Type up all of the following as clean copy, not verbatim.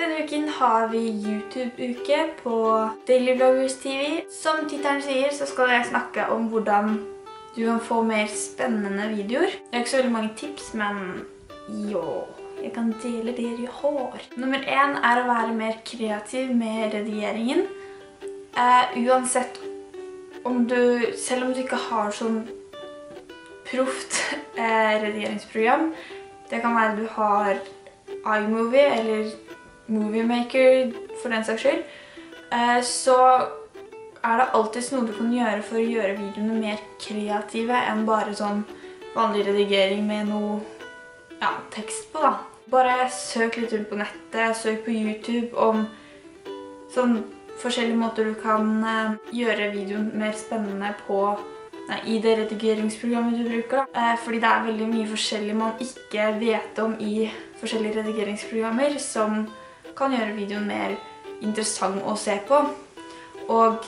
Denne uken har vi YouTube-uke på Daily Vloggers TV. Som tittelen sier, så skal jeg snakke om hvordan du kan få mer spennende videoer. Det er ikke så veldig mange tips, men jo, jeg kan dele det jeg har. Nummer 1 er å være mer kreativ med redigeringen. Uansett om du, selv om du ikke har sånn proft redigeringsprogram, det kan være du har iMovie eller Movie Maker for den saks skyld, så er det alltid noe du kan gjøre for å gjøre videoene mer kreative enn bare sånn vanlig redigering med noe tekst på da. Bare søk litt rundt på nettet, søk på YouTube om sånn forskjellige måter du kan gjøre videoen mer spennende i det redigeringsprogrammet du bruker da. Fordi det er veldig mye forskjellig man ikke vet om i forskjellige redigeringsprogrammer som kan gjøre videoen mer interessant å se på. Og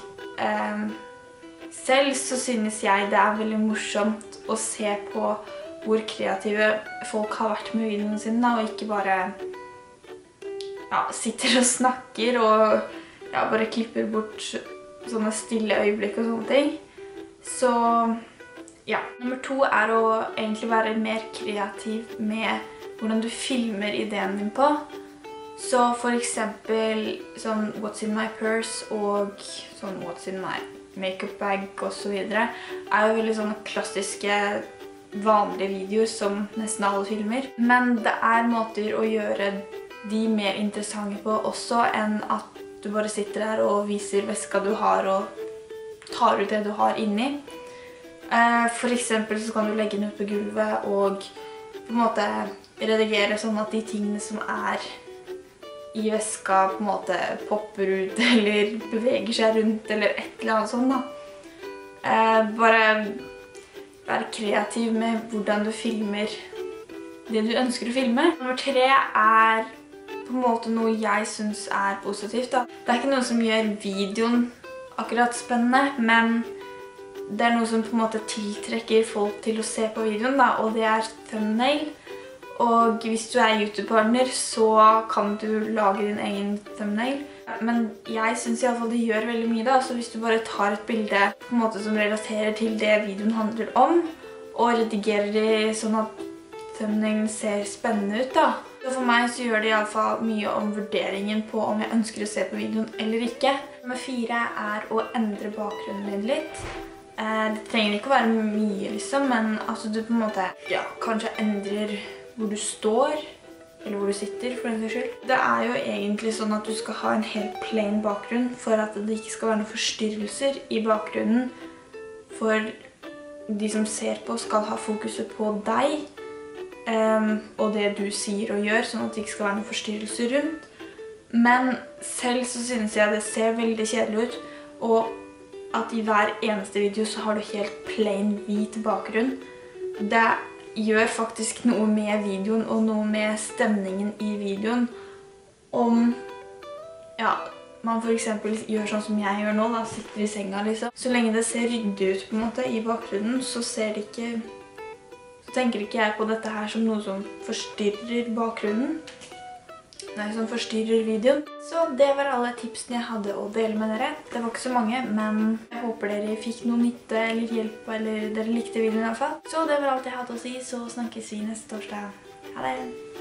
selv så synes jeg det er veldig morsomt å se på hvor kreative folk har vært med videoene sine, og ikke bare sitter og snakker og bare klipper bort sånne stille øyeblikk og sånne ting. Så Nummer 2 er å egentlig være mer kreativ med hvordan du filmer ideen din på. Så for eksempel sånn What's in my purse og sånn What's in my makeup bag og så videre er jo veldig sånne klassiske vanlige videoer som nesten alle filmer. Men det er måter å gjøre de mer interessante på også enn at du bare sitter der og viser veska du har og tar ut det du har inni. For eksempel så kan du legge den ut på gulvet og på en måte redigere sånn at de tingene som er i veska på en måte popper ut eller beveger seg rundt eller et eller annet sånt da. Bare være kreativ med hvordan du filmer det du ønsker å filme. Nummer 3 er på en måte noe jeg synes er positivt da. Det er ikke noe som gjør videoen akkurat spennende, men det er noe som på en måte tiltrekker folk til å se på videoen da, og det er thumbnail. Og hvis du er YouTube-partner, så kan du lage din egen thumbnail. Men jeg synes i alle fall det gjør veldig mye da, så hvis du bare tar et bilde på en måte som relaterer til det videoen handler om, og redigerer det sånn at thumbnailen ser spennende ut da. Så for meg så gjør det i alle fall mye om vurderingen på om jeg ønsker å se på videoen eller ikke. Nummer 4 er å endre bakgrunnen din litt. Det trenger ikke å være mye liksom, men altså du på en måte kanskje endrer hvor du står, eller hvor du sitter for den saks skyld. Det er jo egentlig sånn at du skal ha en helt plain bakgrunn for at det ikke skal være noen forstyrrelser i bakgrunnen. For de som ser på skal ha fokuset på deg, og det du sier og gjør, sånn at det ikke skal være noen forstyrrelser rundt. Men selv så synes jeg det ser veldig kjedelig ut, og at i hver eneste video så har du helt plain hvit bakgrunn. Det gjør faktisk noe med videoen og noe med stemningen i videoen. Om man for eksempel gjør sånn som jeg gjør nå, da, sitter i senga liksom. Så lenge det ser ryddig ut på en måte i bakgrunnen, så tenker ikke jeg på dette her som noe som forstyrrer bakgrunnen. Nei, som forstyrrer videoen. Så det var alle tipsene jeg hadde å dele med dere. Det var ikke så mange, men jeg håper dere fikk noe nytte eller hjelp, eller dere likte videoen i hvert fall. Så det var alt jeg hadde å si, så snakkes vi neste torsdag. Ha det!